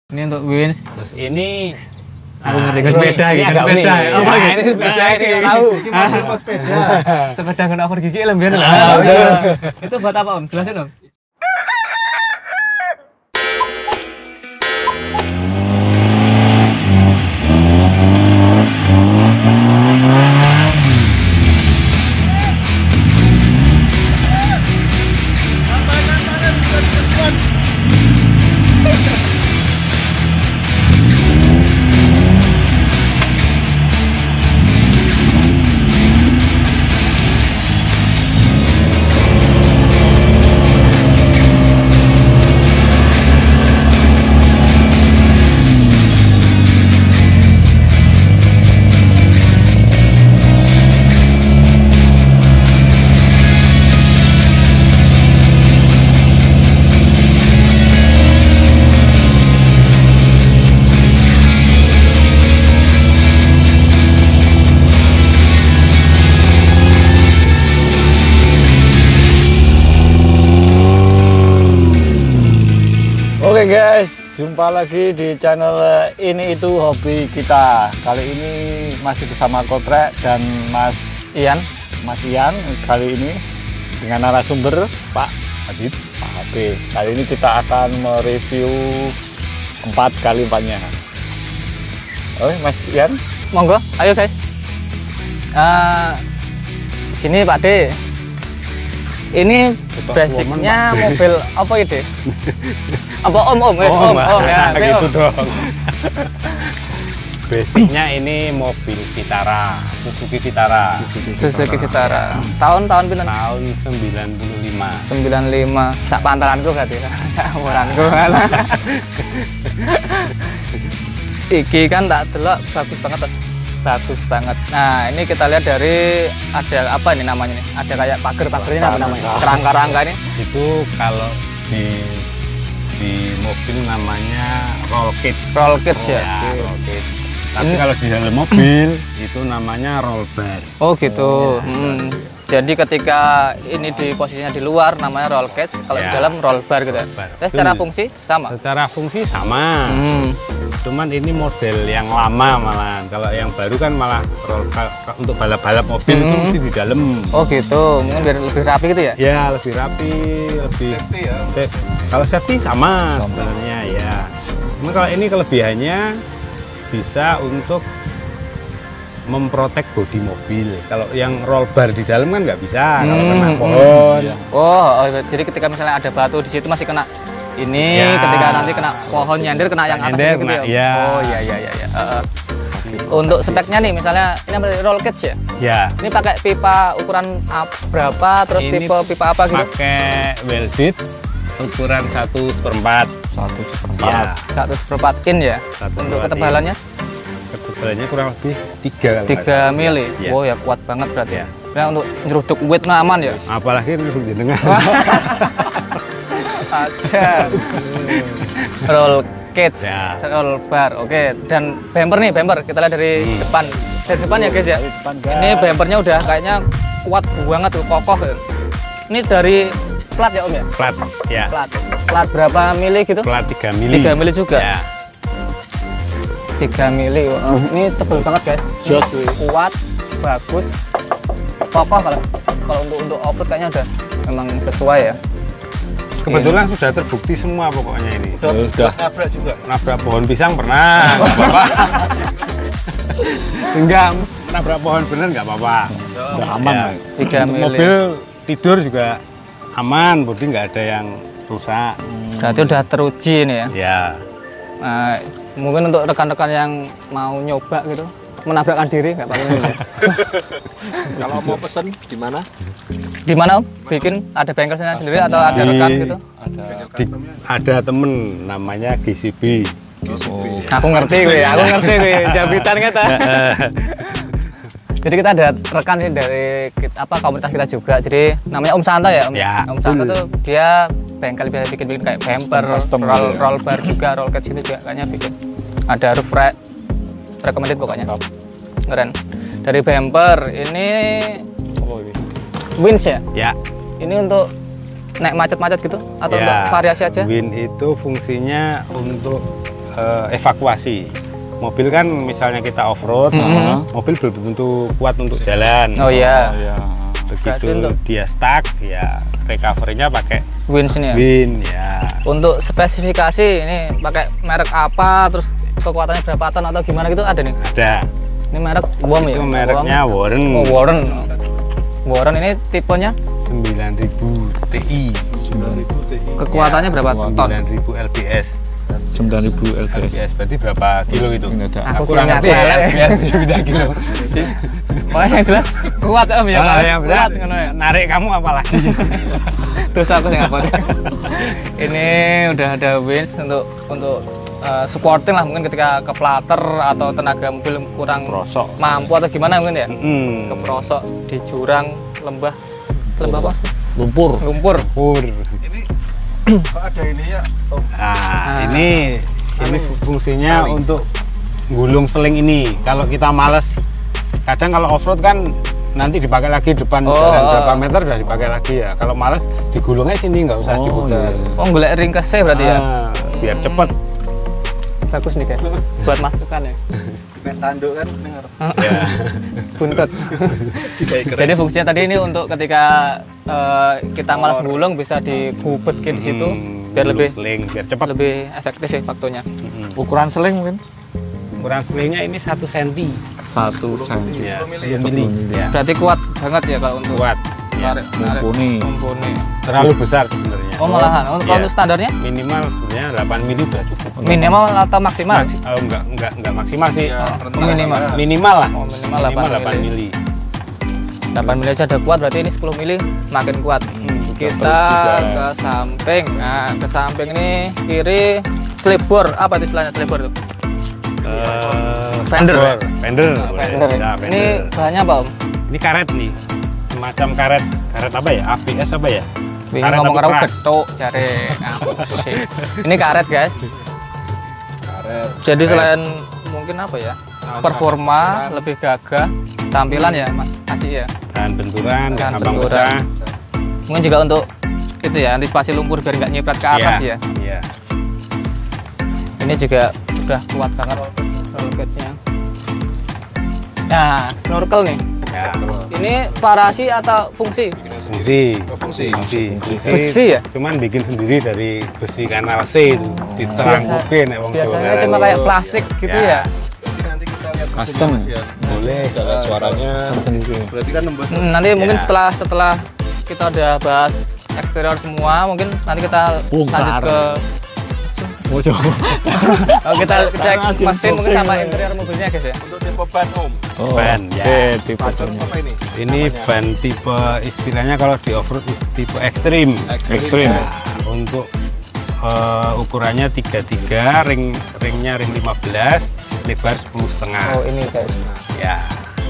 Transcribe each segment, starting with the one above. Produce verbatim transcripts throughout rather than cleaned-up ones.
Ini untuk wins. Terus ini aku ngerti kan sepeda gitu. Agak Sepeda. unik. Oh, Nah, gitu. ini sepeda ini nggak tahu. Ini sepeda. Sepeda kena over gigi lembian lah. Ah, betul. Itu buat apa Om? Jelasin Om. Oke guys, jumpa lagi di channel Ini Itu Hobi Kita. Kali ini masih bersama Kotrek dan Mas Ian. Mas Ian. Kali ini dengan narasumber Pak Adit, Pak H P. Kali ini kita akan mereview empat kali empatnya. Oke Mas Ian, Monggo, ayo guys. Uh, sini Pak D. Ini basicnya mobil apa itu? Apa om om guys, om om ya. Gitu dong. Basicnya ini mobil Vitara, Suzuki Vitara. Suzuki Vitara. Tahun-tahun pinten? Tahun sembilan puluh lima. sembilan puluh lima. Sak pantalanku berarti. Sak umuranku. Iki kan tak delok bagus banget. Bagus banget. Nah, ini kita lihat dari ada apa ini namanya nih? Ada kayak pagar-pagarnya apa namanya? Kerangka-rangka ini. Itu kalau di di mobil namanya roll kit. Roll kits ya. Ya, roll kit. Tapi Ini- kalau di dalam mobil itu namanya roll bar. Oh gitu. Hmm. Jadi ketika ini di posisinya di luar namanya roll cage, kalau di Ya. dalam roll bar gitu. Bar. Tapi secara Betul. fungsi sama. Secara fungsi sama. Hmm. Cuman ini model yang lama malahan. Kalau yang baru kan malah roll bar untuk balap-balap mobil itu Hmm. mesti di dalam. Oh gitu. Mungkin biar lebih rapi gitu ya. Ya lebih rapi, lebih Safety ya. Safe. Kalau safety sama, Sama. sebenarnya ya. Cuma kalau ini kelebihannya bisa untuk memprotek bodi mobil. Kalau yang roll bar di dalam kan nggak bisa, kalau Hmm, kena hmm. pohon. Iya. Oh, oh, jadi ketika misalnya ada batu di situ masih kena ini, Ya. ketika nanti kena pohon nyender kena yang atas Nyender, gitu kena, ya. iya. Oh iya iya iya. iya. Uh, uh. Untuk speknya nih, misalnya ini apa roll cage ya? Ya. Ini pakai pipa ukuran ap- berapa? Terus Ini tipe pipa apa gitu? Pakai welded ukuran satu seperempat. Satu Ya. Satu seperempat in ya. Satu Untuk seperempat ketebalannya Ketebalannya kurang lebih tiga kali. tiga mili. Ya. Oh ya kuat banget berarti. Ya. Nah, untuk nyeruduk weight mah aman ya. Apalagi ini sudah dengar. Aja. Roll cage, Ya. roll bar. Oke, dan bumper nih, bumper. Kita lihat dari Hmm. depan. Dari depan ya, guys ya. Dari depan, guys. Ini bumpernya udah kayaknya kuat banget tuh, kokoh gitu. Ini dari plat ya, Om ya? Plat, ya. Plat. Plat berapa mili gitu? Plat tiga mili. tiga mili juga. Ya. tiga mili. Wah, ini tebal banget, guys. Jos, Kuat, bagus, kokoh kalau kalau untuk untuk off-road kayaknya udah memang sesuai ya. Kebetulan sudah terbukti semua pokoknya ini. Sudah, sudah nabrak juga. Nabrak pohon pisang pernah, nggak apa-apa. Enggak, nabrak pohon bener nggak apa-apa. Udah aman. Ya. lah. tiga Untuk mili. mobil tidur juga aman, berarti nggak ada yang rusak. Berarti udah teruji nih ya. Ya, Nah, mungkin untuk rekan-rekan yang mau nyoba gitu, menabrakkan diri nggak apa-apa. Ya. Kalau mau pesen di mana? Di mana Om? Bikin ada bengkelnya sendiri atau ada Di- rekan gitu? Ada Di- ada temen namanya G C B. Aku ngerti gue, aku ngerti gue, jabitan kita. Jadi kita ada rekan nih dari kita, apa komunitas kita juga. Jadi namanya Om Santo ya, Om. Ya, Om Santo tuh dia bengkel biasa bikin-bikin kayak bumper, Custom roll, gitu ya. roll bar juga, roll cage gitu juga kayaknya bikin. Ada roof rack, recommended pokoknya. Keren. Dari bumper ini Oh, ini. winch ya. Ya, Ini untuk naik macet-macet gitu atau ya. untuk variasi aja? Win itu fungsinya untuk eh, evakuasi. Mobil kan misalnya kita off road, Mhm. mobil belum tentu kuat untuk jalan. Oh iya. Oh, iya. Begitu Berarti untuk- dia stuck, ya recovery-nya pakai Wins ini ya. win ya. Untuk spesifikasi ini pakai merek apa, terus kekuatannya berapa ton atau gimana gitu ada nih. Ada. Ini merek WOM ya. Itu mereknya WOM. Warren. Oh, Warren. Warren ini tipenya sembilan ribu T I. sembilan ribu T I. kekuatannya berapa ton? sembilan ribu L B S. sembilan ribu L B S. L B S berarti berapa kilo itu? Ini ada. Aku kurang kira ngerti ya, aku- L B S beda kilo. Oh yang jelas kuat Om ya. Oh, Mas. yang Kuat berat. ngono ya. Narik kamu apa lagi? Terus aku yang apa? Ini udah ada wins untuk untuk eh, supporting lah mungkin ketika ke plater atau tenaga mobil kurang Prosok. mampu atau gimana mungkin ya. Hmm. Keprosok di jurang lembah lembah apa sih? Lumpur. Lumpur. Pur. Ini kok ada ini ya? Oh, Nah, Ah. ini ini fungsinya Tali. untuk gulung seling ini. Kalau kita males, kadang kalau off road kan nanti dipakai lagi depan Oh, jalan oh. berapa meter udah dipakai lagi ya. Kalau males digulungnya sini nggak usah Oh, diputar. iya. Oh golek ringkesnya berarti ya. Ah, biar cepet. Bagus nih guys. Buat masukan ya. kayak tanduk kan dengar. Ya. Buntut. Jadi fungsinya tadi ini untuk ketika eh, kita malas gulung bisa digubet di situ Hmm, biar gulung lebih seling biar cepat. lebih efektif ya waktunya. Mm-mm. Ukuran seling mungkin Ukuran selingnya ini satu senti. satu senti. Ya, mili. sepuluh mili. Ya. Berarti kuat banget ya kalau untuk Kuat. Ya. narik narik Mumpuni. mumpuni. Terlalu besar sebenarnya. Oh malahan untuk kalau Iya. untuk standarnya Minimal sebenarnya delapan mili udah cukup. minimal atau maksimal? Maksi- oh, enggak, enggak, enggak maksimal sih. Ya, Oh, minimal. Minimal lah. Oh, minimal delapan delapan mili. mili. delapan mili aja udah kuat, berarti ini sepuluh mili makin kuat. Kita ke samping. Nah, ke samping ini kiri slip bore. Apa itu istilahnya slip bore itu? Eh, Fender. Fender. Fender. Oh, boleh. fender. Ya, Ini fender. bahannya apa, Om? Ini karet nih. Semacam karet. Karet apa ya? A B S apa ya? Bingung Karet ngomong tapi karo keras. getok cari. Ini karet, guys. Karet. Jadi selain mungkin apa ya? Performa lebih gagah, tampilan ya, Mas Aji ya. Dan benturan, Dan gampang benturan. pecah. Mungkin juga untuk itu ya, antisipasi lumpur biar nggak nyiprat ke atas ya. Iya. Ini juga udah kuat banget roll cage-nya. Nah, snorkel nih. Ya. Ini parasi atau fungsi? Fungsi. Oh, fungsi. Fungsi. Fungsi. Besi ya? Cuman bikin sendiri dari besi kanal C itu. Diterangkukin nek wong Jawa. Biasanya cuma kayak plastik gitu ya. Jadi nanti kita lihat Custom. mesinnya, Mas, ya. Boleh. Kita lihat suaranya. sendiri. Berarti kan nembus. Hmm, nanti mungkin Ya. setelah setelah kita udah bahas eksterior semua, mungkin nanti kita Bongkar. lanjut ke Oh, jauh. oh, kita cek Karena mesin mungkin sama unboxing. interior mobilnya guys ya. Untuk tipe ban Om. Oh, Ban, oke, ya. tipe Macam bannya. apa ini? Ini ban tipe istilahnya kalau di off-road is tipe ekstrim. Ekstrim. Nah, untuk eh, ukurannya tiga puluh tiga, ring ringnya ring lima belas, lebar sepuluh setengah. Oh ini guys, Ya,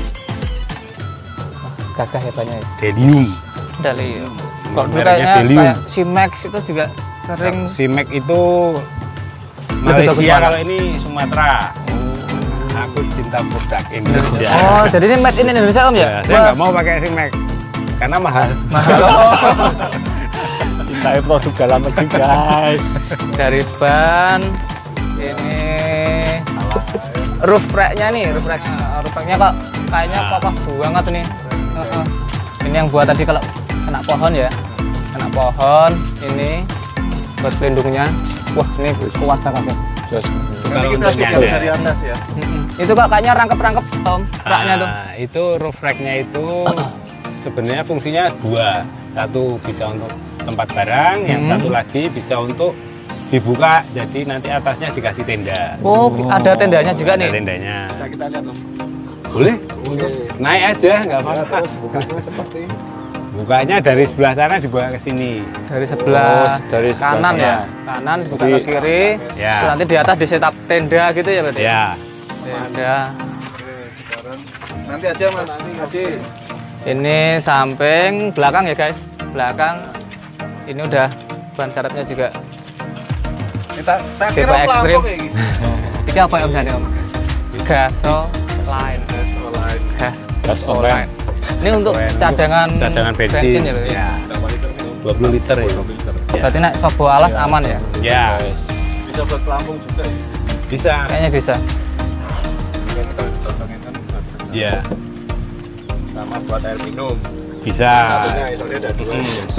gagah ya banyak. Delium. Dari kalau dulu Mereknya kayaknya Delium. kayak si Max itu juga sering Simek itu Lebih bagus Malaysia, mana? kalau ini Sumatera. Aku cinta produk Indonesia. Oh, jadi ini made in Indonesia Om ya? Ya, saya nggak mau pakai Simek karena mahal. Mahal. Cintai produk dalam negeri, guys. Dari ban ini roof rack-nya nih, roof rack. Nah, roof rack-nya kok kayaknya Nah. kokoh banget nih. Heeh. Ini yang buat tadi kalau kena pohon ya. Kena pohon ini buat pelindungnya. Wah, ini kuat banget ya. Nanti Kalau kita untuk lihat nyandar. dari atas ya. Mm-mm. Itu kok kayaknya rangkep-rangkep Om, raknya tuh. Nah, itu roof rack-nya itu sebenarnya fungsinya dua. Satu bisa untuk tempat barang, yang Hmm. satu lagi bisa untuk dibuka. Jadi nanti atasnya dikasih tenda. Oh, ada tendanya juga Ada nih. tendanya. Bisa kita lihat Om. Boleh? Naik aja, nggak apa-apa. Terus bukanya seperti Bukanya dari sebelah sana dibuka ke sini. Dari sebelah Oh, dari sebelah kanan sana. ya. Kanan dibuka ke Jadi- kiri. Ya. Terus nanti di atas di setup tenda gitu ya berarti. Ya. Tenda. Oke, sekarang nanti aja Mas Haji. Ini samping, belakang ya guys. Belakang. Ini udah ban serepnya juga. Kita tak Tipe kira ekstrim. pelampung kayak gini. Ini apa ya Om Sandi Om? Gaso line. Selain Gas. Gas online. Ini untuk Untuk cadangan, cadangan bensin. ya. Berarti. Ya. berapa liter nih Om? dua puluh liter ya. Berarti naik sobo alas aman ya. Ya. Bisa buat pelampung juga ya. Bisa. Kayaknya bisa. Kan kalau ditosongin kan buat Iya. sama buat air minum. Bisa. Satunya itu ada dua.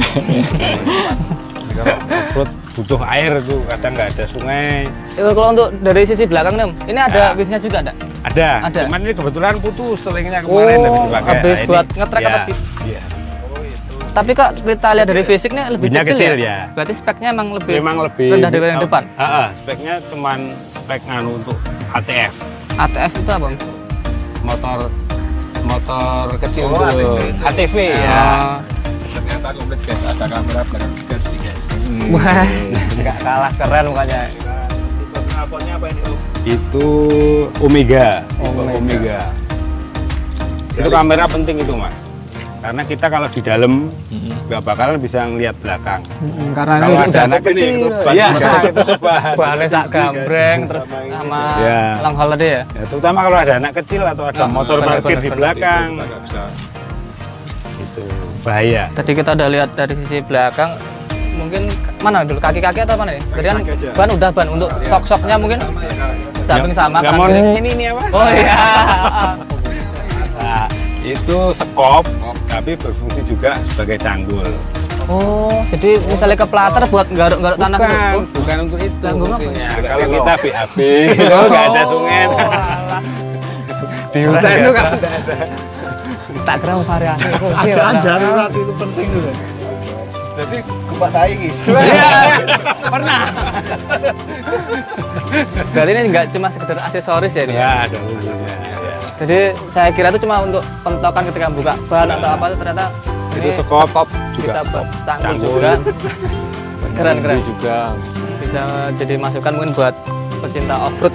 Ini kalau off-road butuh air tuh, kadang nggak ada sungai. Eh, kalau untuk dari sisi belakang nih Om, ini ada Ya. wheelnya juga ada? Ada. Ada. Cuman ini kebetulan putus selingnya kemarin Oh, habis dipakai. habis Nah, buat ini- ngetrek ya, apa gitu? Iya. Tapi kok kita lihat dari fisiknya lebih Wheelnya kecil, kecil, ya? ya. Berarti speknya emang lebih, Memang lebih rendah dari yang depan? Heeh, speknya cuman spek nganu untuk A T F. A T F itu apa Om? Motor motor kecil Oh, tuh. A T V. A T V ya. Oh. Ternyata komplit guys, ada kamera belakang juga sih guys. Wah, nggak kalah keren mukanya. Tipe knalpotnya apa ini Om? Itu Omega. Tipe Omega. Omega. Itu kamera penting itu Mas. Karena kita kalau di dalam nggak bakalan bisa ngelihat belakang. Mm, karena Kalau ini ada udah anak ini kecil, beban iya, juga. itu beban. bahannya sak gambreng terus sama Ya. long holiday ya. Ya, terutama kalau ada anak kecil atau ada Oh, motor benar, parkir benar, di benar. belakang, Nggak bisa. itu bahaya. Tadi kita udah lihat dari sisi belakang, mungkin mana dulu kaki-kaki atau mana nih? Jadi kan Kaki-kaki aja. ban udah ban untuk sok-soknya mungkin Sama ya Kak. samping sama Nggak kanan mau kiri. ini ini apa? Oh iya. Nah, itu sekop, tapi berfungsi juga sebagai canggul. Oh, jadi misalnya ke plater buat garuk-garuk tanah Bukan, gitu. bukan untuk itu Canggul apa fungsinya. ya? Kalau kita B A B, itu nggak ada sungai. Oh, alah. Di hutan itu kan nggak ada. Tak kira mau variasi. Ada darurat itu penting juga. Jadi gempa tai iki. Iya, pernah. Berarti ini nggak cuma sekedar aksesoris ya ini? Ya, ada fungsinya. Ya. Jadi saya kira itu cuma untuk pentokan ketika buka ban atau apa itu ternyata Itu ini sekop, juga bisa sekop. buat canggul Canggul. juga. Keren keren. Ini juga. Bisa jadi masukan mungkin buat pecinta off-road.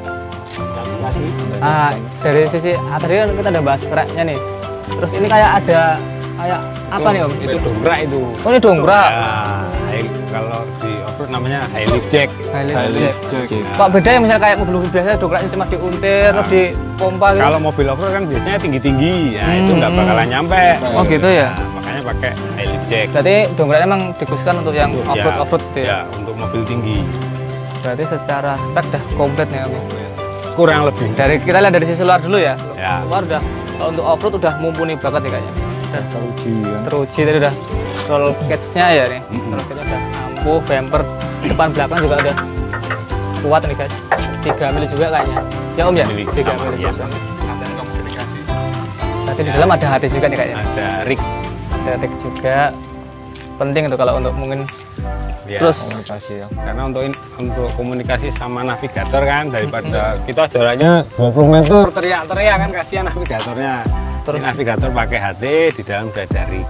Ah, dari sisi ah, tadi kan kita udah bahas tracknya nih. Terus ini kayak ada kayak apa nih Om? Itu dongkrak itu. Oh ini dongkrak. Ya, high- kalau di off-road namanya high lift jack. High lift High jack. lift jack. Kok beda ya misalnya kayak mobil-mobil biasa dongkraknya cuma diuntir terus dipompa gitu? Kalau mobil off-road kan biasanya tinggi-tinggi, ya itu nggak Hmm. bakalan nyampe. Oh gitu ya. Nah, makanya pakai high lift jack. Berarti dongkraknya emang dikhususkan untuk yang Untuk- off-road ya, off-road gitu ya? ya, untuk mobil tinggi. Berarti secara spek dah komplit nih Om. Kurang lebih. Dari kita lihat dari sisi luar dulu ya. Ya. Luar udah kalau untuk off-road udah mumpuni banget nih kayaknya. Udah Teruji kan. teruji tadi udah roll cage-nya ya nih. Mm-mm. Roll cage-nya udah ampuh, bumper depan belakang juga udah kuat nih guys. tiga mili juga kayaknya. Ya Om ya? Mili tiga sama, mili iya. juga. Konten komunikasi. Berarti di dalam ada hati juga nih kayaknya. Ada rig. Ada rig juga. Penting itu kalau untuk mungkin Ya. terus Komunikasi ya. Karena untuk in- untuk komunikasi sama navigator kan daripada kita jaraknya dua puluh meter teriak-teriak kan kasihan navigatornya. Terus- Terus navigator pakai H D, di dalam udah ada rig.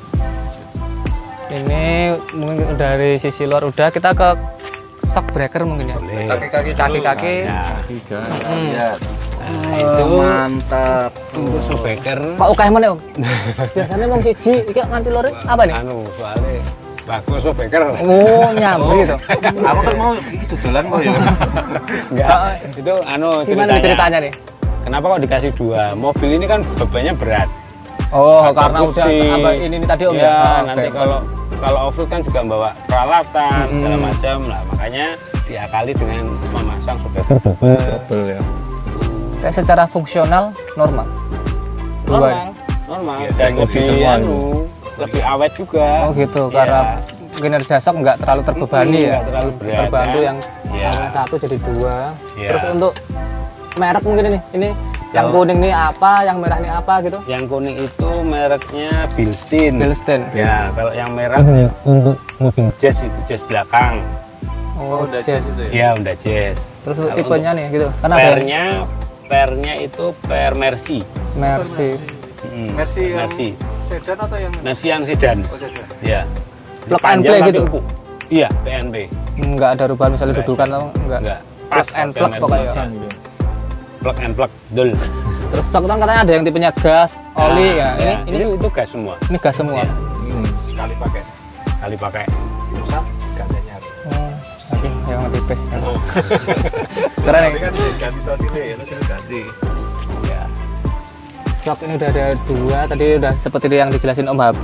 ini mungkin dari sisi luar udah kita ke shock breaker mungkin ya. Boleh. Kaki-kaki dulu. Kaki-kaki. Ya. Tiga. Hmm. Ya. Nah, itu mantap. untuk shockbreaker. Pak Ukay mana Om? Biasanya mau siji, iki nganti lore apa nih? Anu, soalnya bagus shockbreaker. Oh, nyambung gitu. Aku kan mau itu dolan kok ya. Enggak. Itu anu Gimana nih ceritanya nih? Kenapa kok dikasih dua? Mobil ini kan bebannya berat. Oh, Ada karena udah pusing. apa ini, ini tadi Om ya. ya. Oh, nanti oke. kalau kalau off-road kan juga bawa peralatan Mm-mm. segala macam lah, makanya diakali dengan memasang shockbreaker double. Double ya. kayak secara fungsional normal. Normal, Dua. normal. Ya, Dan teknologi lebih semua anu, lebih awet juga. Oh gitu, Iya. karena kinerja shock nggak terlalu terbebani Mm, ya. nggak terlalu berat, Terbantu kan? yang Iya. awalnya satu jadi dua. Iya. Terus untuk merek mungkin ini, ini yang Kalau- kuning ini apa, yang merah ini apa gitu? Yang kuning itu mereknya Bilstein. Bilstein. Ya, kalau yang merah untuk mobil jazz itu jazz belakang. Oh, udah jazz. gitu ya. Iya, udah jazz. Terus Kalau tipenya nih gitu. Karena ada yang Pernya, pernya itu per Mercy. Mercy. Hmm, Mercy yang Mercy. sedan atau yang Mercy yang sedan. oh sedan. Ya. Plug and Panjang play tapi gitu? empuk. Iya, P N B. Nggak ada perubahan misalnya Enggak. dudukan atau enggak? Enggak. Plug and pakai plug Mercy. pokoknya. Pasang gitu. Plug and plug, dul. Terus shock kan katanya ada yang tipenya gas, oli ya. Ini ini ini itu gas semua. ini gas semua. Iya. Hmm. Sekali pakai. Kali pakai. Rusak gantinya. Oh, oke, yang lebih best. Keren Tapi ya. kan ganti sosilnya ya, terus ganti. Ya. Shock ini udah ada dua, tadi udah seperti yang dijelasin Om Habib.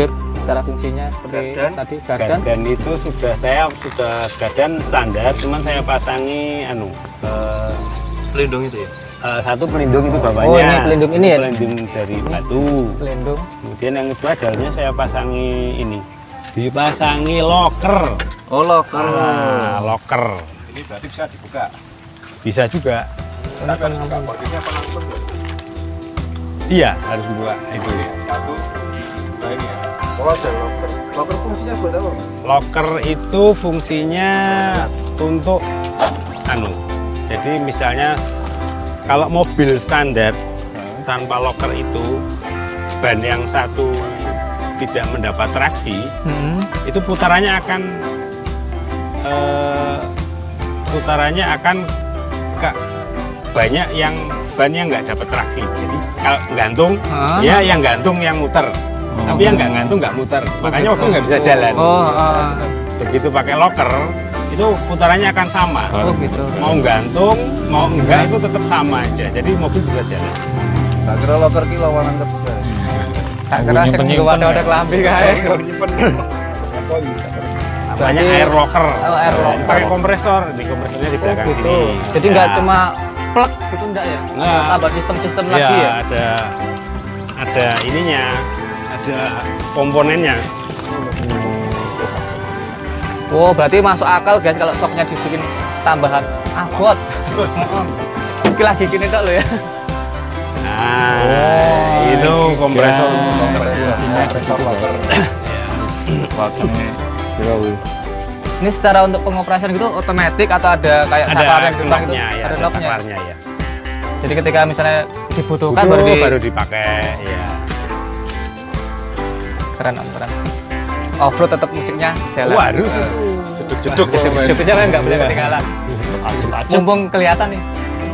secara fungsinya seperti Gardan. tadi gardan. Gardan itu sudah saya sudah gardan standar, cuman saya pasangi anu eh, Pelindung itu ya. eh, satu pelindung itu bapaknya. Oh, ini pelindung ini ya? Pelindung dari batu. Pelindung. Kemudian yang kedua dalamnya saya pasangi ini. Dipasangi loker. Oh, loker. Ah, loker. Ini berarti bisa dibuka. Bisa juga. Kenapa dibuka? Bodinya pengangkut ya? Iya, harus dibuka itu ya. Satu. Nah ini ya. Oh, ada loker. Loker fungsinya buat apa? Loker itu fungsinya untuk anu. Jadi misalnya kalau mobil standar tanpa loker itu ban yang satu tidak mendapat traksi, Hmm. itu putarannya akan eh, putarannya akan ka- banyak yang bannya nggak dapat traksi. Jadi kalau gantung, Ah. ya yang gantung yang muter. Tapi yang nggak gantung nggak muter. Makanya waktu nggak bisa jalan. Oh, ah. Begitu pakai loker, itu putarannya akan sama. Oh gitu. Mau gantung, mau enggak itu tetap sama aja. Jadi mobil bisa jalan. Tak kira loker ki lawanan kerja. Tak kira sing Nyimpen-nyimpen nggo wadah-wadah kelambi kae. Namanya Berarti- air locker. Oh, air Nah, locker. ini pakai kompresor, di kompresornya di Oh belakang gitu. sini. Jadi Ya. nggak cuma plug gitu enggak ya? Nggak. Tambah sistem-sistem Ya, lagi ya. ada ada ininya, ada komponennya. Oh, berarti masuk akal guys kalau soknya dibikin tambahan abot. Heeh. Iki lagi gini tok lo ya. Nah, Oh, itu kompresor. Ya. Kompresor loker. Ini secara untuk pengoperasian gitu otomatis atau ada kayak Ada saklar yang gitu? knopnya ya, Ada ada knopnya. saklarnya ya. Jadi ketika misalnya dibutuhkan Butuh, baru, di... baru dipakai ya. keren om, keren. Offroad tetap musiknya jalan. Oh, harus itu. Jeduk-jeduk ya, main. Jeduk-jeduknya kan nggak boleh ketinggalan. Mumpung kelihatan nih.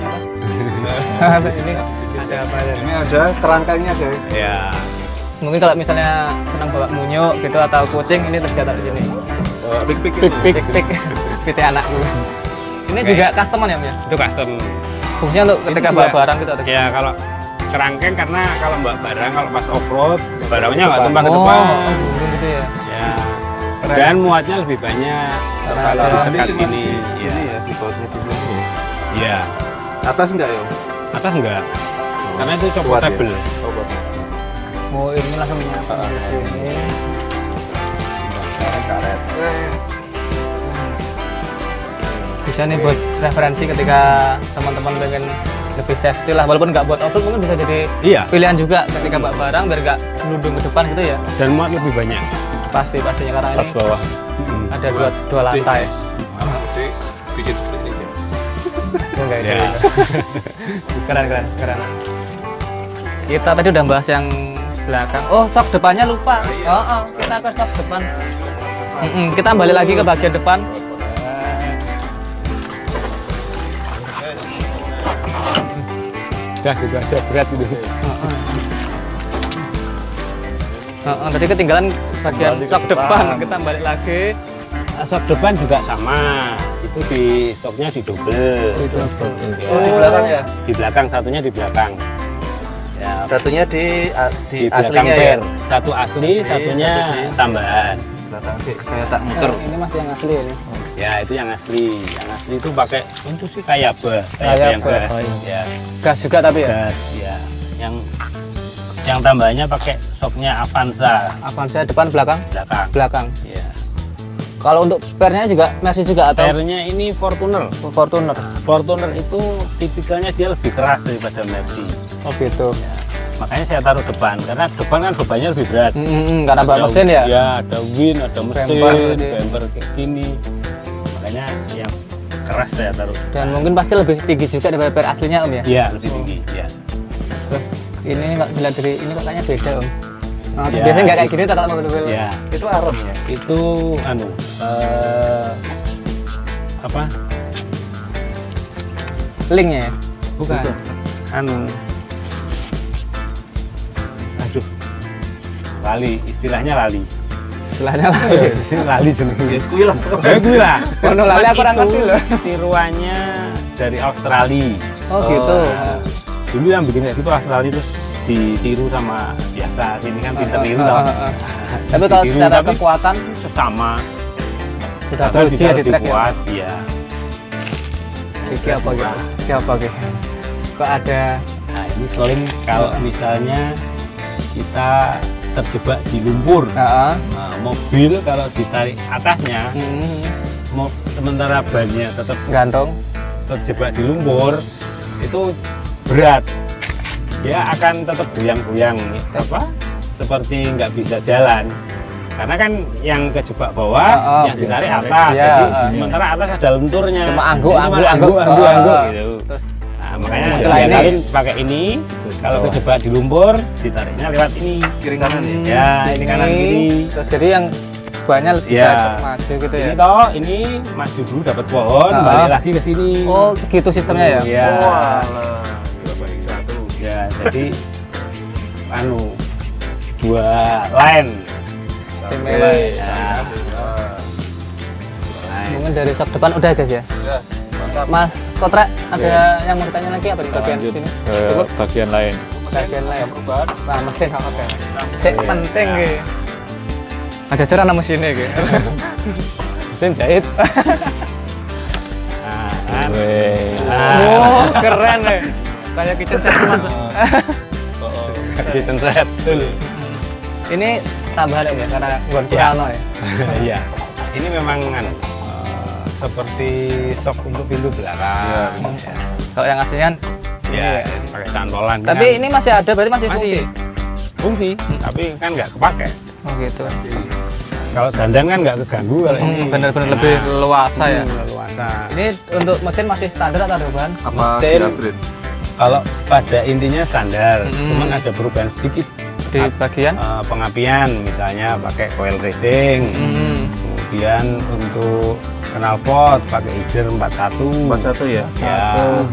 Ini ada apa ya? Ini ada kerangkanya guys. Ya. Mungkin kalau misalnya senang bawa munyuk gitu atau kucing ini tercatat di sini. Pik-pik Pik pik pik pik anak dulu. Ini Oke. juga customer ya om ya? Itu custom. Fungsinya untuk ketika Itu bawa juga. barang gitu atau Ya kalau kerangkeng karena kalau mbak barang kalau pas off road barangnya nggak tumpah ke oh, depan. oh, burung gitu ya. Ya. Keren. Dan muatnya lebih banyak. Karena Kalau ada- di sekat Ini cuma ini. Ini Ya. ya di bautnya dulu. Ya. Atas enggak ya? Atas enggak. Karena itu Kuat ya? copotable. Oh, kuat. Oh ini langsung menyatu di sini. Karet. Bisa nih buat referensi ketika teman-teman pengen lebih safety lah, walaupun nggak buat offroad mungkin bisa jadi Iya. pilihan juga ketika bawa barang biar nggak melundung ke depan gitu ya. Dan muat lebih banyak. Pasti pastinya karena Tas ini bawah. ada dua dua lantai. Jadi bikin seperti ini. Oh, enggak, Ya. enggak. Keren keren keren. Kita tadi udah bahas yang belakang. Oh sok depannya lupa. Oh, oh kita ke sok depan. Mm-mm, kita balik lagi ke bagian depan. Udah gitu aja berat gitu. Heeh, tadi ketinggalan bagian Kembali ke sok depan. depan. Kita balik lagi. Sok depan juga sama. Itu di stoknya di double. Ya. Oh, di belakang ya? Di belakang, satunya di belakang. Ya, Satunya di di, di belakang aslinya ya. per. Satu asli, Oke, satunya satu di- tambahan. Belakang sih saya tak muter. Eh, ini masih yang asli ini. Ya, itu yang asli. Yang asli itu pakai itu sih kayak bah, kayak Kayak yang bah. gas. Ya, Gas juga tapi ya. gas ya. Yang yang tambahannya pakai soknya Avanza Avanza depan belakang belakang. belakang. Ya. Kalau untuk pernya juga Mercy juga atau Pernya ini Fortuner. Fortuner. Fortuner itu tipikalnya dia lebih keras daripada Mercy. Oh gitu. Ya. Makanya saya taruh depan karena depan kan bebannya lebih berat. Mm, mm, mm, karena bawa Ada- mesin ya. Ya, ada win, ada mesin, Bemper gitu ya. bemper kayak gini. Makanya yang keras saya taruh. Dan mungkin pasti lebih tinggi juga daripada per aslinya om ya. Iya, lebih tinggi. Ya. Terus ini nggak dilihat dari ini kok kayaknya beda om. Nah, Ya. biasanya nggak kayak gini tak mobil-mobil. Ya. Itu arem ya. Itu anu eh, apa? Linknya ya. Bukan. Anu. Aduh. Lali, istilahnya lali. Istilahnya lah. lali jenenge. Ya kuwi lah. Ya gue lah. Ono lali aku ora ngerti loh. Tiruannya dari Australia. Oh gitu. Nah, dulu yang bikin kayak gitu Australia terus ditiru sama biasa. Ini kan pinter Ah, tiru ah, toh. ah, ah. Tapi kalau Ditiru, secara tapi kekuatan sesama. sudah Bahkan teruji bisa ya di lebih track ya. kuat, ya. Iki apa gitu? Iki apa gitu? Kok ada Nah ini sling kalau misalnya kita terjebak di lumpur, Heeh. nah, mobil kalau ditarik atasnya, Hmm, mau sementara bannya tetap gantung. terjebak di lumpur, itu berat. Dia akan tetap goyang-goyang, apa? Seperti nggak bisa jalan. Karena kan yang kejebak bawah, Oh, oh, yang ditarik iya. atas. Iya, Jadi iya. sementara atas ada lenturnya. Cuma angguk, Jadi angguk, angguk, angguk. angguk, angguk, Oh, gitu. Terus Nah, makanya Setelah ini- diakalin pakai ini. Kalau kejebak di lumpur, ditariknya lewat ini. Kiri kanan ya. Ya, ini kanan kiri. Terus jadi yang banyak bisa Ya. maju gitu ya. Ini toh, ini maju dulu dapat pohon, Ah. balik lagi ke sini. Oh, gitu sistemnya ya. Ya. Walah. Dua bagi satu. Ya, jadi anu dua line. Istimewa. Ya, line. Mungkin dari sok depan udah guys ya. Ya, mantap. Mas Kotra, ada yang mau ditanya lagi apa di Kita bagian lanjut sini? ke Cukup bagian lain. bagian lain. Perubahan. Nah, mesin oke. Sik penting gitu. Aja cara nama mesinnya gitu. Mesin jahit. Nah, kan. Weh. Oh, keren nih. Kayak kitchen set mas. Kitchen set. Ini tambahan ya karena bukan Ya. piano ya. Iya. Ini memang kan eh, seperti sok untuk pintu belakang. Ya. Kalau yang aslinya kan Ya, pakai cantolan. tapi ini masih ada berarti masih, masih fungsi. fungsi, tapi kan nggak kepake. Oh gitu. Kalau dandan kan nggak keganggu kalau ini. Hmm, bener-bener Nah, lebih leluasa ya. hmm, leluasa. Ini untuk mesin masih standar atau ada perubahan? Apa Mesin. di-upgrade? Kalau pada intinya standar, Hmm. cuman ada perubahan sedikit. Di bagian? Eh, pengapian misalnya pakai coil racing, Hmm. kemudian untuk knalpot pakai Eiger empat puluh satu, Empat satu ya. ya, Oh.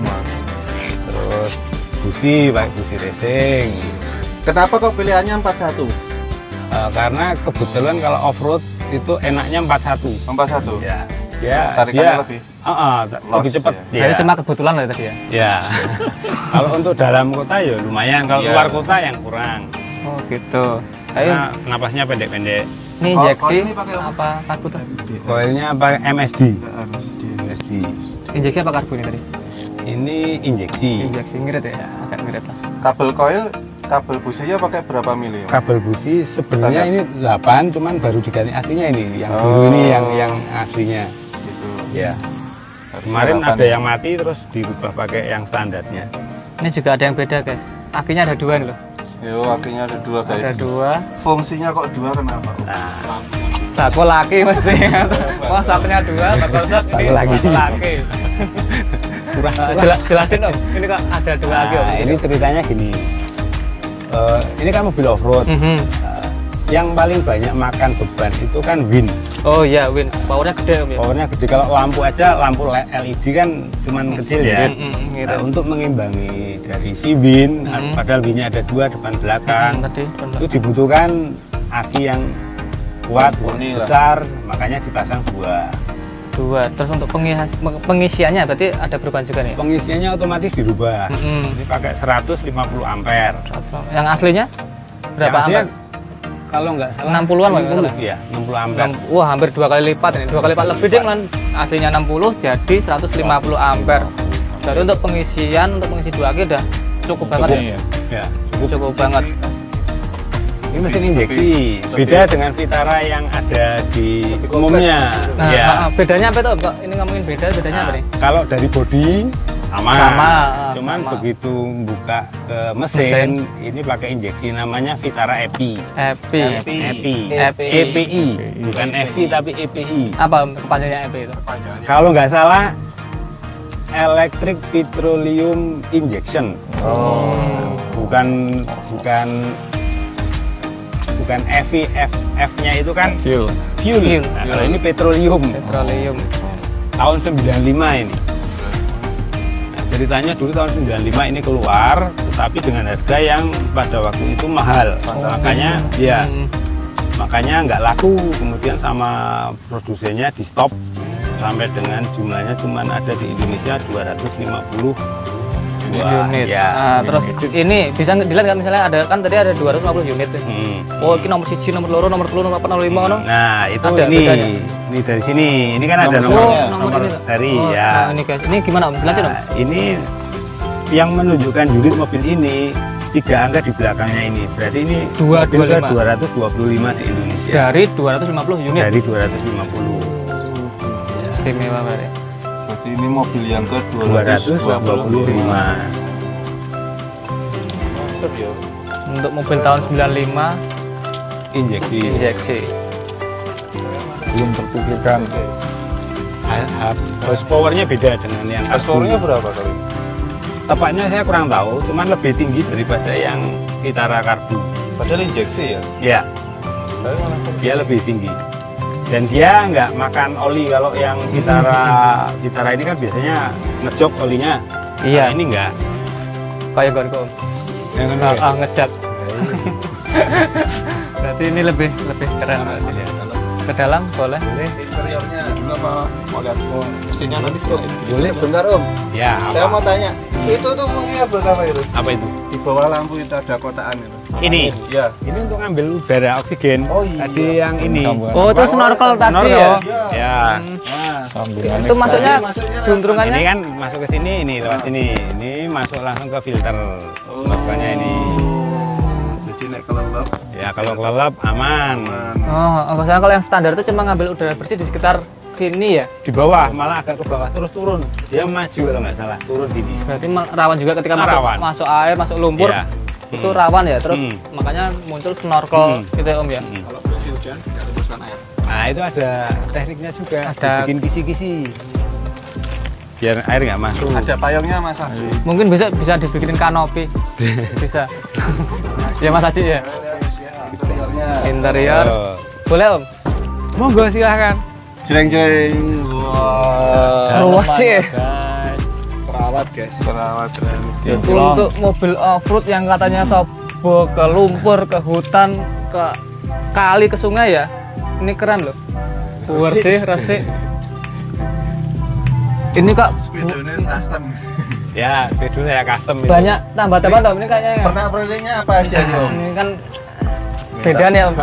terus busi pakai busi racing. Kenapa kok pilihannya empat satu? Eh, karena kebetulan kalau off road itu enaknya empat satu. Empat satu. Ya, ya Tarikannya dia, lebih Ah, ah, los lebih cepat. ya. Jadi cuma kebetulan lah tadi ya. Ya. Kalau untuk dalam kota ya lumayan, kalau Iya. luar kota yang kurang. Oh gitu. Ayo, Karena napasnya pendek-pendek. ini Oh, injeksi oh, ini pakai apa? apa karbu tuh? Koilnya pakai M S D. M S D. M S D. Injeksi apa karbu ini tadi? Ini injeksi. Injeksi ngirit ya, agak ngirit lah. Kabel coil, kabel businya pakai berapa mili? Mas? Kabel busi sebenarnya Standar. ini delapan, cuman baru diganti aslinya ini. Yang Oh. biru ini yang yang aslinya. Gitu. Ya. Harusnya Kemarin delapan. ada yang mati terus dirubah pakai yang standarnya. Ini juga ada yang beda guys. Akinya ada dua nih loh. Yo, akhirnya ada dua guys. Ada dua. Fungsinya kok dua kenapa? Nah, Bakul laki mesti. Wah satunya dua, bakul satu ini Bakul laki. bakul laki. kurang. Nah, jela- jelasin dong. Ini kok ada dua lagi. Nah, ini ceritanya gini. Eh, ini kan mobil off road. Mhm. Yang paling banyak makan beban itu kan win. Oh iya, Win. Powernya gede om ya. Powernya gede. Kalau lampu aja lampu L E D kan cuman kecil ya. Mm, mm, ngirit. Nah, untuk mengimbangi dari si win, Mm. padahal winnya ada dua depan belakang, Hmm, tadi bener. itu dibutuhkan aki yang kuat, Mumpuni lah. besar, makanya dipasang dua. Dua. Terus untuk pengis- pengisiannya berarti ada perubahan juga nih. Pengisiannya otomatis dirubah. Mm-mm. Ini pakai seratus lima puluh ampere. Yang aslinya berapa Yang aslinya, ampere? kalau nggak salah enam puluhan lah, enam puluh, nggak salah. ya, enam puluh ampere. Enam- Wah hampir dua kali lipat ini. Dua kali lipat lebih deh kan. Aslinya enam puluh jadi seratus lima puluh ampere. Jadi untuk pengisian untuk mengisi dua aki udah cukup banget ya. Ini ya. Ya. Cukup banget. Ini mesin injeksi. Beda dengan Vitara yang ada di Lebih umumnya. kompleks. Nah, Ya. ah, ah, bedanya apa tuh? Kok ini ngomongin beda, bedanya apa Nah, nih? kalau dari bodi sama, Sama, ah, cuman sama. begitu buka ke mesin, Mesin. ini pakai injeksi namanya Vitara E P I. Epi. E P I. E P I, E P I. E P I, bukan F I tapi E P I. Apa kepanjangannya E P I itu? Kalau nggak salah, Electric Petroleum Injection, Oh. bukan bukan bukan F I, F F-nya itu kan Fuel. fuel. Fuel. Nah, kalau ini petroleum. Petroleum. Tahun sembilan puluh lima ini. Nah, ceritanya dulu tahun sembilan puluh lima ini keluar, tetapi dengan harga yang pada waktu itu mahal. Makanya ya, Hmm. makanya nggak laku. Kemudian sama produsennya di stop sampai dengan jumlahnya cuma ada di Indonesia dua ratus lima puluh unit. Ya. Nah, terus ini bisa dilihat kan misalnya ada kan tadi ada dua ratus lima puluh unit tuh. Hmm. Oh, ini nomor siji, nomor loro, nomor telu, nomor empat, nomor lima, no? Nah, itu Ada ini. bedanya? Ini dari sini. Ini kan ada Nomor nomor serinya. nomor, ini, Pak. seri Oh, ya. Nah, ini guys, ini gimana Om? Jelasin Om. Nah, ini yang menunjukkan unit mobil ini tiga angka di belakangnya ini. Berarti ini dua mobil dua ke lima. dua ratus dua puluh lima di Indonesia. Dari dua ratus lima puluh unit. Dari dua ratus lima puluh. Istimewa berarti. Berarti ini mobil yang ke dua dua ratus ratus dua puluh lima. Untuk mobil tahun sembilan puluh lima Injeksi. injeksi. Belum terpikirkan. Horsepower-nya beda dengan yang Horsepower-nya berapa kali? Tepatnya saya kurang tahu, cuman lebih tinggi daripada yang Vitara karbu. Padahal injeksi ya? Ya, Tapi malah dia lebih tinggi. Dan dia nggak makan oli. Kalau yang Vitara Vitara ini kan biasanya ngejok olinya. Iya. Nah, ini enggak. Kayak gonku Om. Yang Ah, enggak. ah, ngecat. Berarti ini lebih lebih keren berarti. Ke dalam boleh. interiornya dulu apa mau lihat oh, mesinnya nanti bro. Boleh. Sebentar Om, Ya, saya apa? mau tanya, itu tuh fungsinya buat apa itu? Apa itu? Di bawah lampu itu ada kotaan itu. Ini. Ya. Ini untuk ngambil udara oksigen. Oh, iya. Tadi yang ini. Sambungan. Oh, itu snorkel tadi Snorkel. ya. Ya. Nah, Sambungannya Itu masuknya Masuknya juntrungannya. Ini kan masuk ke sini, ini lewat sini. Ini masuk langsung ke filter snorkelnya ini. jadi naik kelelep. Ya kalau kelelep aman. Oh, maksudnya kalau yang standar itu cuma ngambil udara bersih di sekitar sini ya. Di bawah malah agak ke bawah terus turun. Dia maju kalau nggak salah turun gini. Berarti ma- rawan juga ketika Ah, masuk, rawan. masuk air, masuk lumpur. Iya. Itu Hmm. rawan ya. Terus Hmm. makanya muncul snorkel Hmm. gitu ya Om ya. Hmm. Kalau musim hujan tidak tembuskan air. Nah itu ada tekniknya juga. Ada. Bikin kisi-kisi. Biar air nggak masuk. Ada payungnya Mas Haji. Mungkin bisa bisa dibikinin kanopi. Bisa. Ya Mas Haji ya. Interiornya. Interior. Oh. Boleh Om? Monggo silahkan. Jreng-jreng. Wah. Luas sih. Guys, perawat guys. Perawat keren. Untuk mobil off-road yang katanya sobo ke lumpur, ke hutan, ke kali, ke sungai ya. Ini keren loh. Bersih, resik. Ini kok Sepedanya custom. Ya itu saya custom itu. banyak tambah-tambah Om. Ini kayaknya ya. Pernah perlengnya apa aja nih Om? Ini kan beda nih Om.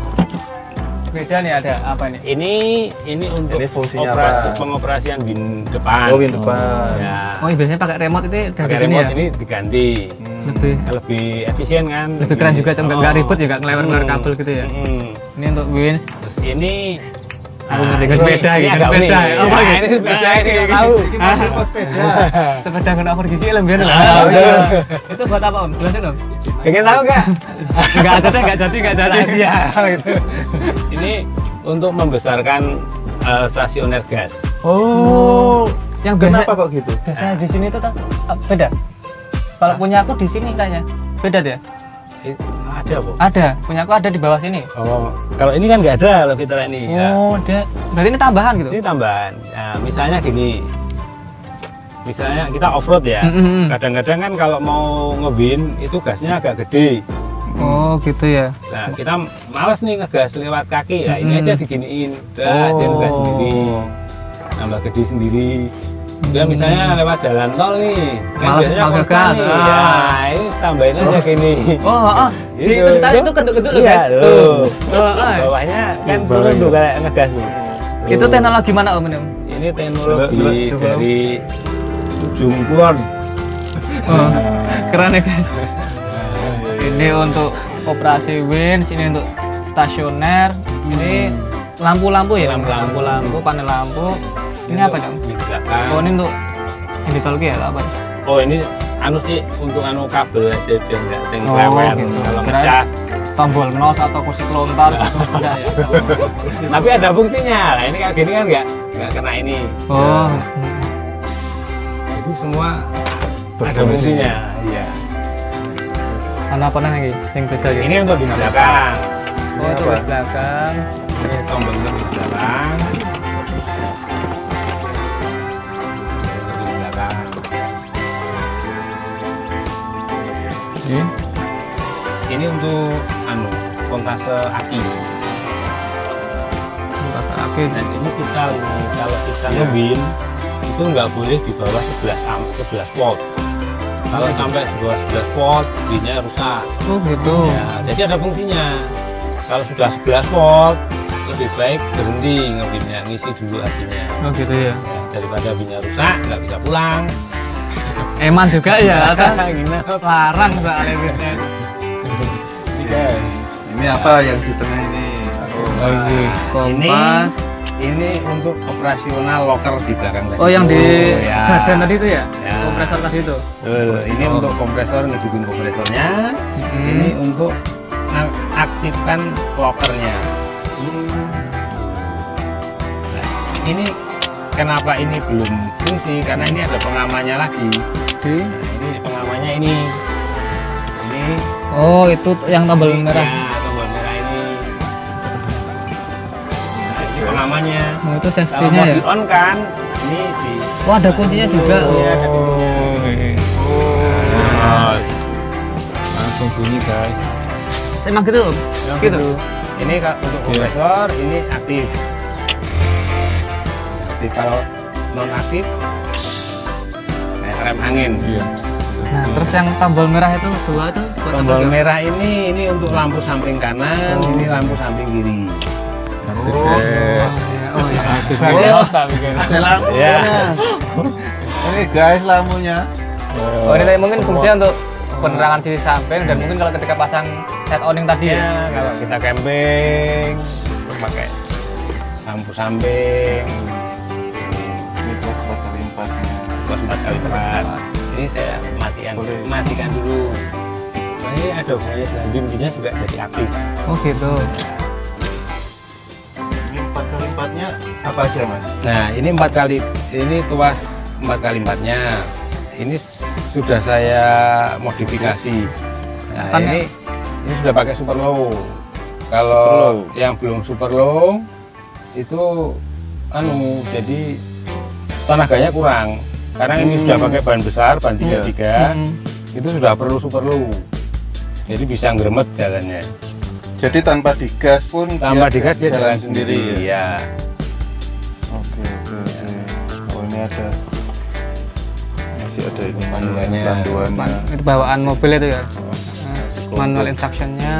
Beda nih ada apa nih? Ini ini untuk Ini fungsinya operasi apa? pengoperasian bin depan. Oh, bin depan. Ya. Oh, ini biasanya pakai remote itu dari Pakai sini remote ya. ini diganti. Lebih Lebih efisien kan. lebih keren juga, nggak nggak ribet ya, nggak ngelewar-ngelewar Hmm. kabel gitu ya. Hmm. Ini untuk winch. Terus ini Aku nah, ngerti kan ini- sepeda ini gitu, agak sepeda. unik. Oh, Nah, gitu. ini sepeda ini nggak Nah, tahu. Ini mobil pos sepeda. Sepeda kena over gigi lembian. Ah, Ah, betul. Itu buat apa Om? Jelasin Om. Pengen tahu nggak? Enggak ada deh, enggak jadi, enggak jadi. Rahasia gitu. Ini untuk membesarkan eh, stasioner gas. Oh, yang biasa Kenapa kok gitu? biasanya di sini tuh tuh, ah, beda. Kalau punya aku di sini kayaknya beda deh. Eh, Ada apa? Ada, punya aku ada di bawah sini. Oh, kalau ini kan nggak ada loh Fitra ini. Ya. Oh, dia berarti ini tambahan gitu. Ini tambahan. Nah, misalnya gini. Misalnya kita off road ya. Mm-mm. Kadang-kadang kan kalau mau ngebin itu gasnya agak gede. Oh, gitu ya. Nah, kita males nih ngegas lewat kaki. Nah, ini Mm-mm. aja diginiin. Dah, dia ngegas sendiri. Nambah gede sendiri. Dia misalnya lewat jalan tol nih. Kan Males- biasanya males konstan gas. nih. Ah. Ya, ini tambahin aja gini. Oh, oh. Di Gitu. itu tadi itu keduk-keduk loh, Iya, guys. loh. Tuh. Oh, oh. Bawahnya kan turun tuh kayak ngegas tuh. Itu teknologi mana Om ini? Om? Ini teknologi Coba, coba, coba. dari ujung kulon. Oh, keren ya guys. Ini untuk operasi winch, ini untuk stasioner, ini lampu-lampu ya, Lampu-lampu. lampu-lampu, panel lampu. Ini apa dong? Di belakang. Oh, ini untuk yang ditolki ya apa? Oh, ini anu sih untuk anu kabel aja biar nggak Oh, tengklewer gitu. kalau Kirain- ngecas. Tombol nos atau kursi kelontar, enggak ya? Tapi ada fungsinya. Nah, ini kayak gini kan nggak nggak kena ini. Oh, Itu semua ada fungsinya. Iya. mana apa lagi yang beda ya? Ini untuk di belakang. Oh, itu apa? di belakang. Ini tombol untuk di belakang. Untuk di belakang. Ini Ini untuk anu kontase aki. Entah sakit. Dan ini kita kalau kita ngebin itu nggak boleh di bawah sebelas am sebelas volt. Kalau sampai dua belas volt, gridnya rusak. Oh gitu. Ya, jadi ada fungsinya. Kalau sudah sebelas volt, lebih baik berhenti ngebinnya, ngisi dulu apinya. Oh gitu ya. Ya, daripada binnya rusak, nggak bisa pulang. Eman juga ya, kan? Larang soalnya biasanya. Ini guys, ini apa yang di tengah ini? Oh, Lagi. Kompas. Ini, ini untuk operasional locker di belakang tadi. Oh yang di ya. badan tadi itu ya? Ya. Kompresor tadi itu? Betul, ini untuk kompresor, ngedukung kompresornya. Hmm. Ini untuk aktifkan lockernya. Nah, ini kenapa ini belum fungsi? Karena ini ada pengamannya lagi. Di? Nah, ini pengamannya ini. Ini. Oh itu yang tombol merah. Ya, tombol merah ini. Nah, ini pengamannya. Oh, itu Kalau safety-nya mau ya? di on kan, ini di. Oh ada kuncinya juga. Iya, ada kuncinya. Nah, langsung bunyi guys. Emang gitu? Gitu? Ini Kak, untuk kompresor ini aktif. Aktif kalau non aktif kayak rem angin. Iya. Nah terus yang tombol merah itu dua itu buat apa Tombol juga? merah ini ini untuk lampu samping kanan, Oh. ini lampu samping kiri. Nanti Oh, guys. Oh ya. Berarti ada lampunya. Ya. Ini guys lampunya. Oh ini tadi mungkin fungsinya untuk penerangan sisi samping dan mungkin kalau ketika pasang set owning tadi ya. Ya, kalau kita camping pakai lampu samping, Ini plus empat kali empatnya. plus empat kali empat. Ini saya matikan, Boleh. matikan dulu. Nah, ini ada hubungannya dengan bimbinya juga jadi aktif. Oh gitu. Ini empat kali empatnya apa aja mas? Nah, ini empat kali, ini tuas empat kali empatnya. Ini sudah saya modifikasi. Nah, Kan ini ini sudah pakai super low. Kalau Super low. yang belum super low itu anu jadi tenaganya kurang. Karena ini Hmm. sudah pakai ban besar, ban tiga puluh tiga. Hmm. Itu sudah perlu super low. Jadi bisa ngeremet jalannya. Jadi tanpa digas pun Tanpa dia digas dia jalan sendiri. ya? Ya. Oke oke oke. Oh ini ada masih ada ini Panduannya. panduannya. Man- itu bawaan mobil itu ya. Masih Manual komplit. instructionnya.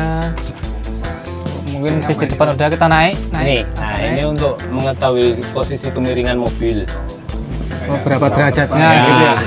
Mungkin sisi depan udah kita naik, Ini, naik. nah naik. ini untuk mengetahui posisi kemiringan mobil. Oh, berapa derajatnya Ya. gitu ya.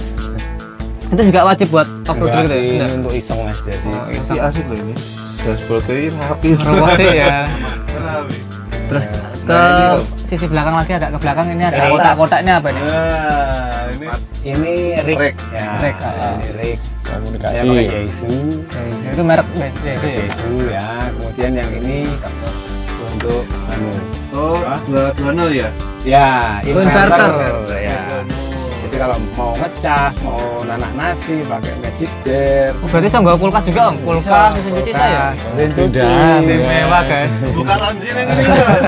Itu juga wajib buat off-road gitu ya. Ini Enggak. untuk iseng aja sih. Oh, Masih iseng. asik loh ini. Dashboardnya rapi. Robot sih ya. Rapi. Terus ke Nah, ini loh. sisi belakang lagi agak ke belakang ini ada Ini. kotak-kotaknya apa ini? Nah ini Ini rig. Rig. Ya, Rig, ah. ini rig. Saya Komunikasi. pakai Yaesu. Oke, itu merek ya, itu ya. Yaesu ya. Kemudian yang ini untuk anu. oh dua dua nol ya. Ya, Oh, inverter. Ya. Jadi kalau mau ngecas, mau nanak nasi pakai magic jar. Oh, berarti saya nggak kulkas juga om? Kulkas, mesin cuci saya? Mesin cuci. Istimewa guys. Bukan laundry yang ini kan.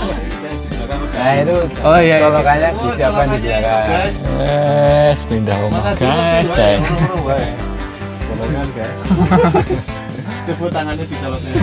Nah itu Oh iya, iya. colokannya disiapkan di belakang. Guys. Yes, pindah rumah guys, guys. Bolongan guys. Coba tangannya dicoloknya.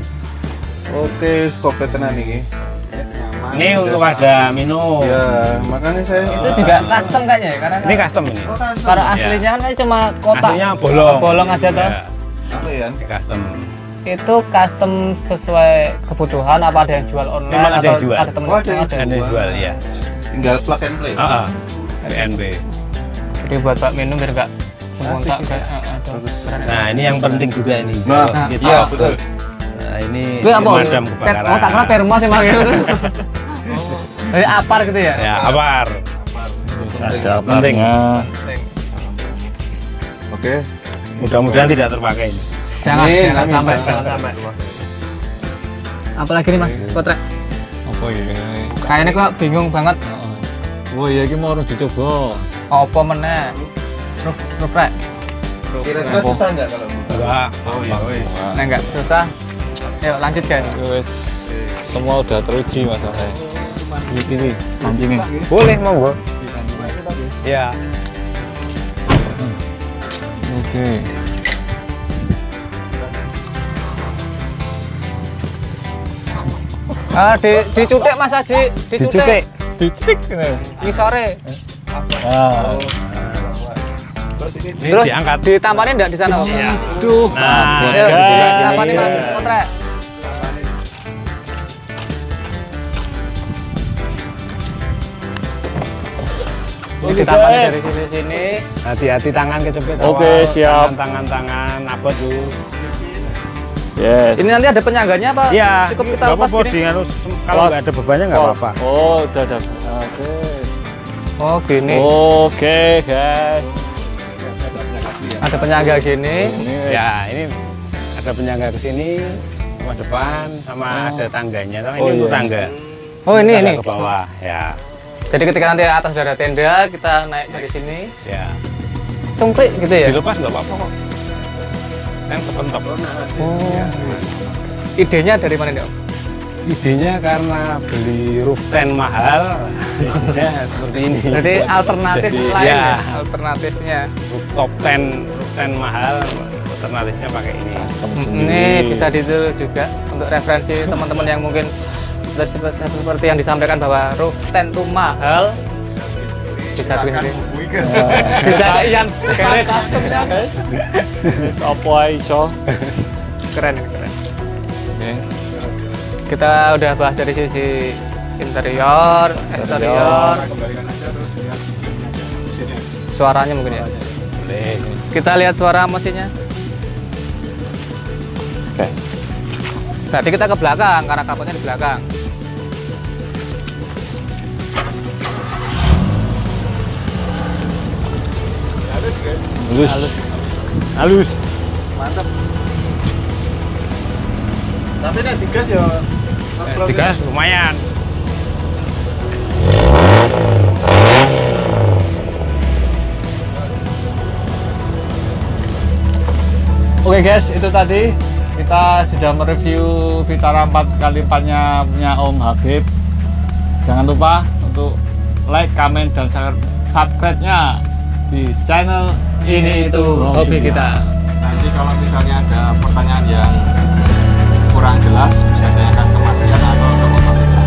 Oke, skopet tenan ini. Ini untuk ada minum. Ya, makanya saya Itu juga custom kayaknya ya? Karena Ini custom ini. kalau aslinya kan kayaknya cuma kotak. Aslinya bolong. Bolong aja toh. Ya, apa ya? ini custom. Itu custom sesuai kebutuhan apa ada yang jual online Memang ada atau yang jual. ada temen Oh, ada yang ada. Ada yang jual ya. Tinggal plug and play. Ah, ah. P N B. Jadi buat bak minum biar enggak semontak Asik. kayak ah, ah, tuh. Nah ini yang penting juga ini. Nah, Kalau kita- iya betul. Nah ini Gue apa? pemadam Ter- kebakaran. Oh tak kena termos emang gitu. Dari apar gitu ya? Ya, apar. Ada Penting. aparnya. Oke. Mudah-mudahan tidak terpakai. ini. Jangan, Amin, jangan amin, sampai, amin. jangan sampai. Apalagi nih mas, kotrek. Apa ya? Kayaknya kok bingung banget. Oh iya, ini mau harus dicoba. Apa meneh? Ruf, ruf rek. Kira-kira susah nggak kalau buka? Enggak. Oh iya, wes. Nah enggak susah. Yuk lanjut guys. Wes, semua udah teruji masalahnya. Ini pilih pancingnya. Boleh monggo. Ya. Oke. Ah, di dicutik Mas Haji, dicutik. Dicutik. Dicek ini. Ini sore. Ah, Ini Terus diangkat. ditampanin enggak di sana, Om? Iya. Aduh, Nah, Ayo, guys. ditampanin Mas Kotre. Ini Oke, ditampanin guys. dari sini-sini. Hati-hati tangan kecepit. Oke, awal. siap. Tangan-tangan apa tuh? Yes. Ini nanti ada penyangganya apa? Iya, Cukup kita nggak lepas apa-apa, gini. di anu, kalau Lepas. nggak ada bebannya nggak Oh, apa-apa. Oh, udah ada. Oke. Oh, gini. Oke, guys. Ada penyangga gini. Ini Ya, ini ada penyangga ke sini, sama depan, sama Oh. ada tangganya. Tapi Oh, ini untuk iya. tangga. Oh, ini Tangga ini. ke bawah, ya. Jadi ketika nanti atas sudah ada tenda, kita naik dari sini. Ya. Cungkrik gitu ya. Dilepas nggak apa-apa kok. Kan kepentok. Oh. Idenya dari mana nih, Om? Idenya karena beli roof tent mahal, idenya seperti ini. Jadi alternatif Jadi, lain ya. ya, alternatifnya. Rooftop tent, roof tent mahal, alternatifnya pakai ini. Custom Hmm, sendiri. Ini bisa ditiru juga untuk referensi teman-teman yang mungkin seperti, seperti yang disampaikan bahwa roof tent itu mahal. Bisa pilih. Bisa yang keren customnya guys. Wis apa iso? Keren keren. Oke. Kita udah bahas dari sisi interior, eksterior, suaranya mungkin ya. Boleh. Kita lihat suara mesinnya. Oke. Berarti kita ke belakang karena kapotnya di belakang. Halus. Halus. Mantap. Tapi nek digas ya Tiga lumayan. Oke guys, itu tadi kita sudah mereview Vitara empat kali empat-nya punya Om Habib. Jangan lupa untuk like, comment, dan subscribe-nya di channel ini itu Hobi kita. nanti kalau misalnya ada pertanyaan yang kurang jelas bisa tanyakan ke Mas Ian atau ke Motor kita.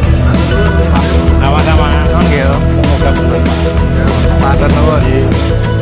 Sama-sama. Nggih. Semoga bermanfaat. Matur nuwun.